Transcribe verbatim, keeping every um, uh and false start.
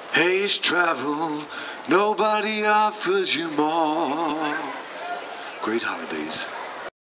Haze travel, nobody offers you more. Great holidays.